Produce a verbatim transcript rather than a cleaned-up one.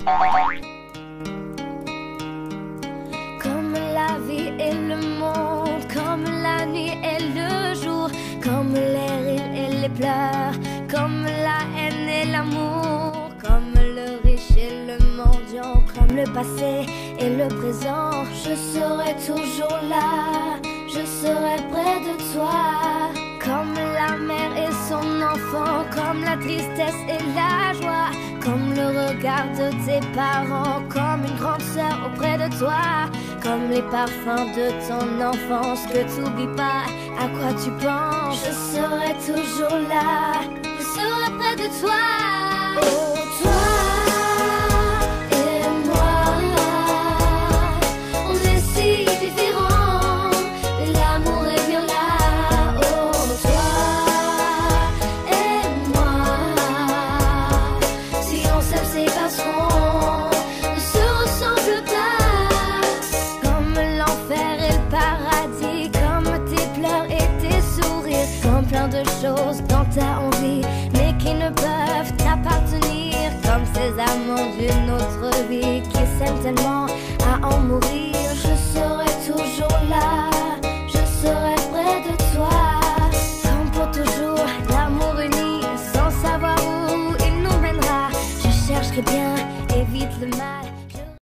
Comme la vie et le monde, comme la nuit et le jour, comme les rires et les pleurs, comme la haine et l'amour, comme le riche et le mendiant, comme le passé et le présent. Je serai toujours là, je serai près de toi, comme la mère et son enfant, comme la tristesse et la joie, comme le regard de tes parents, comme une grande sœur auprès de toi, comme les parfums de ton enfance que tu n'oublies pas à quoi tu penses. Je serai toujours là, je serai près de toi. Oh, toi et moi, on est si différents, mais l'amour est bien là. Oh, toi et moi, si on s'aime c'est parce qu'on ne se ressemble pas. Comme l'enfer et le paradis, comme tes pleurs et tes sourires, comme plein de choses dont t'as envie mais qui ne peuvent t'appartenir, comme ces amants d'une autre vie qui s'aiment tellement à en mourir.